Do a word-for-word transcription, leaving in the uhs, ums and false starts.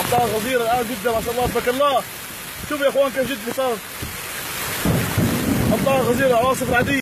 منطقة غزيرة الآن جدا ما شاء الله تبارك الله. شوفوا يا اخوان كيف جدة صارت منطقة غزيرة، عواصف رعدية.